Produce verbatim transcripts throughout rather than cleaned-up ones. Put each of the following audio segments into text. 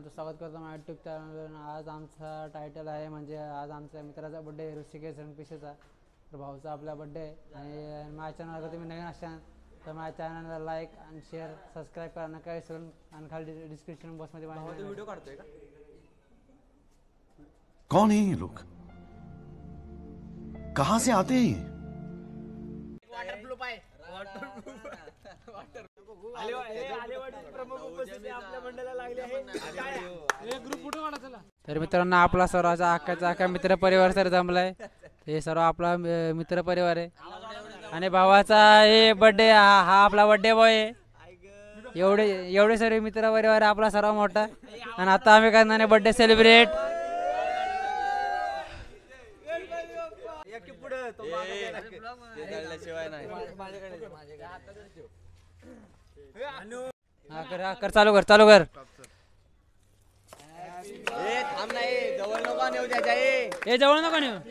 सर्वांचं स्वागत करतो माझ्या यूट्यूब चॅनलवर. आज आमचा टायटल आहे म्हणजे आज आमच्या मित्राचा बड्डे आहे, ऋषिकेश रणपिसेचा. तर भाऊचा आपला बड्डे आहे आणि माझ्या चॅनलवर तुम्ही नवीन असाल तर माझ्या चॅनलला लाईक आणि शेअर सबस्क्राईब करा नका विसरून. आणि खाली डिस्क्रिप्शन बॉक्समध्ये माझा व्हिडिओ काढतोय का? कौन है ये लोग, कहां से आते हैं? वॉटरप्रूफ आहे. तर मित्रांनो आपला सर्वांचा अख्खाचा अख्खा मित्र परिवार सर जमलाय. हे सर्व आपला मित्र परिवार आहे आणि भावाचा हे बर्थडे हा हा आपला बर्थडे बॉय आहे. एवढे एवढे सर्व मित्र परिवार आपला सर्व मोठा. आणि आता आम्ही करणार बर्थडे सेलिब्रेट. हा कर हा कर चालू कर चालू कर. थांब नाही, जवळ नको नेऊ त्याच्या. हे जवळ नका नेऊ.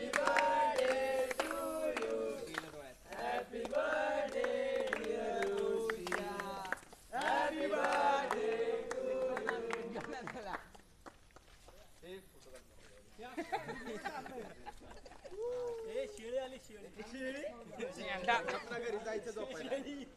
घरी जायचं झोपायला.